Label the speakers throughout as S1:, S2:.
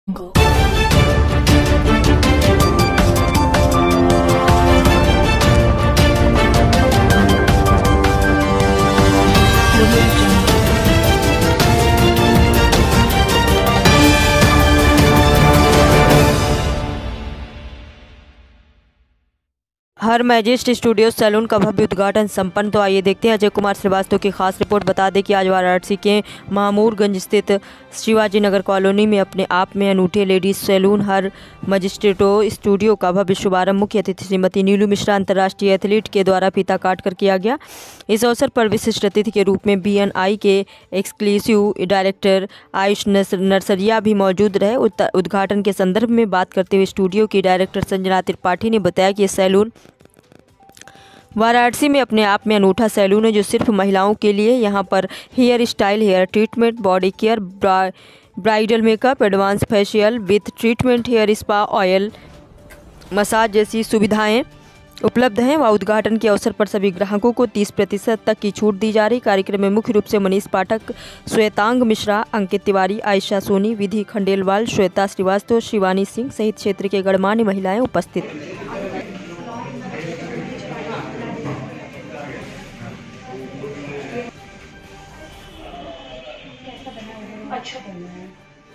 S1: Go. हर मैजिस्ट studio salon का भव्य उद्घाटन संपन्न। तो आइए देखते हैं अजय कुमार श्रीवास्तव की खास रिपोर्ट। बता दें कि आज वाराणसी के महामूरगंज स्थित शिवाजी नगर कॉलोनी में अपने आप में अनूठे लेडीज सैलून हर मजिस्ट्रेटो स्टूडियो का भव्य शुभारंभ मुख्य अतिथि श्रीमती नीलू मिश्रा अंतर्राष्ट्रीय एथलीट के द्वारा फीता काट कर किया गया। इस अवसर पर विशिष्ट अतिथि के रूप में BNI के एक्सक्लूसिव डायरेक्टर आयुष नरसरिया भी मौजूद रहे। उद्घाटन के संदर्भ में बात करते हुए स्टूडियो की डायरेक्टर संजना त्रिपाठी ने बताया कि ये सैलून वाराणसी में अपने आप में अनूठा सैलून है जो सिर्फ महिलाओं के लिए। यहाँ पर hair style, hair treatment, body care, bridal makeup, advance facial with treatment, hair spa, oil massage जैसी सुविधाएं उपलब्ध हैं। व उद्घाटन के अवसर पर सभी ग्राहकों को 30% तक की छूट दी जा रही। कार्यक्रम में मुख्य रूप से मनीष पाठक, श्वेतांग मिश्रा, अंकित तिवारी, आयशा सोनी, विधि खंडेलवाल, श्वेता श्रीवास्तव, शिवानी सिंह सहित क्षेत्र के गणमान्य महिलाएं उपस्थित।
S2: अच्छा बनना है।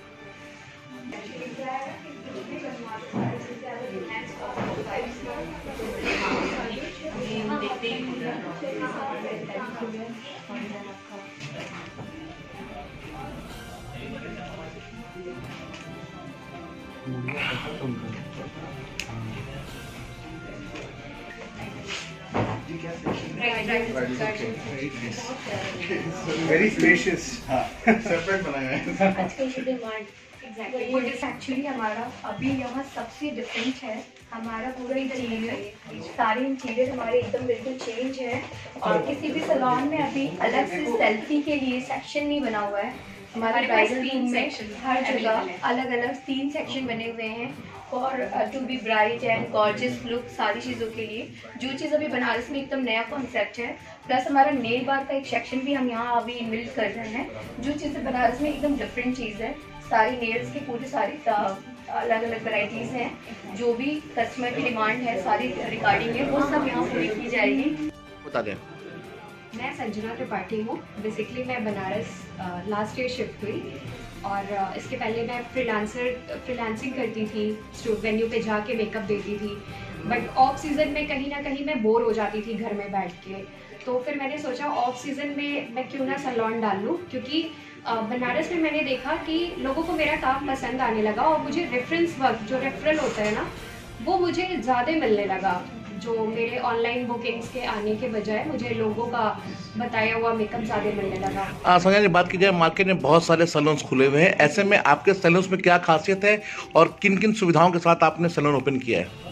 S3: Very spacious. सेपरेट बनाया है।
S2: आजकल की डिमांड एक्चुअली हमारा अभी यहाँ सबसे डिफरेंट है। हमारा पूरा इंटीरियर, सारे इंटीरियर हमारे एकदम बिल्कुल चेंज है। और किसी भी सैलून में अभी अलग से सेल्फी के लिए सेक्शन नहीं बना हुआ है। हमारे ब्राइडल रूम में हर जगह अलग अलग 3 सेक्शन बने हुए हैं और to be bride and gorgeous look, सारी चीज़ों के लिए। जो चीज़ अभी बनारस में एकदम नया कॉन्सेप्ट है। प्लस हमारा नेल बार का एक सेक्शन भी हम यहाँ अभी इनबिल्ड कर रहे हैं। जो चीज़ें बनारस में एकदम डिफरेंट चीज़ है। सारी नेल्स की पूरी सारी अलग अलग वैरायटीज़ हैं। जो भी कस्टमर की डिमांड है, सारी रिकॉर्डिंग है, वो सब यहाँ पूरी की जाएगी।
S3: बता दें।
S4: मैं संजना त्रिपाठी हूँ। बेसिकली मैं बनारस लास्ट ईयर शिफ्ट हुई और इसके पहले मैं फ्रीलांसिंग करती थी, वेन्यू पे जाके मेकअप देती थी। बट ऑफ सीज़न में कहीं ना कहीं मैं बोर हो जाती थी घर में बैठ के। तो फिर मैंने सोचा ऑफ सीज़न में मैं क्यों ना सैलून डाल लूँ, क्योंकि बनारस में मैंने देखा कि लोगों को मेरा काम पसंद आने लगा और मुझे रेफरेंस वर्क, जो रेफरल होता है ना, वो मुझे ज़्यादा मिलने लगा। जो मेरे ऑनलाइन बुकिंग्स के आने के बजाय मुझे लोगों का बताया हुआ मेकअप ज़्यादा मिलने लगा।
S3: संजना जी, बात की जाए मार्केट में बहुत सारे सैलून्स खुले हुए हैं। ऐसे में आपके सैलून्स में क्या खासियत है और किन किन सुविधाओं के साथ आपने सैलून ओपन किया है?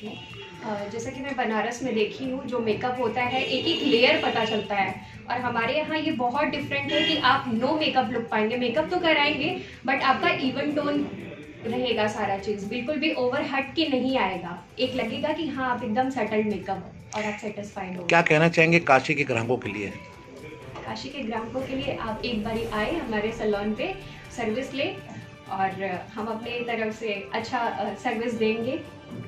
S4: जैसा कि मैं बनारस में देखी हूँ, जो मेकअप होता है एक एक लेयर पता चलता है। और हमारे यहाँ ये बहुत डिफरेंट है कि आप नो मेकअप लुक पाएंगे। मेकअप तो कराएंगे बट आपका इवन टोन रहेगा, सारा चीज़ बिल्कुल भी ओवर हट के नहीं आएगा। एक लगेगा कि हाँ आप एकदम सेटल्ड मेकअप और आप सेटिस्फाइड हो।
S3: क्या कहना चाहेंगे काशी के ग्राहकों के लिए?
S4: काशी के ग्राहकों के लिए आप एक बारी आए हमारे सैलून पे, सर्विस ले और हम अपने तरफ से अच्छा सर्विस देंगे।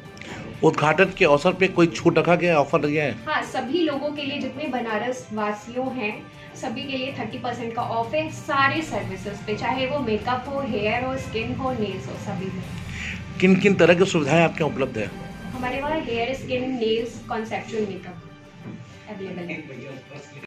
S3: उद्घाटन के अवसर पे कोई छूट रखा गया, ऑफर दिया है?
S4: हाँ, सभी लोगों के लिए, जितने बनारस वासियों हैं सभी के लिए 30% का ऑफ है सारे सर्विसेज पे, चाहे वो मेकअप हो, हेयर हो, स्किन हो, नेल्स हो, सभी में।
S3: किन किन तरह की सुविधाएं आपके यहाँ उपलब्ध है?
S4: हमारे वहाँ hair, skin, nails, conceptual makeup available है।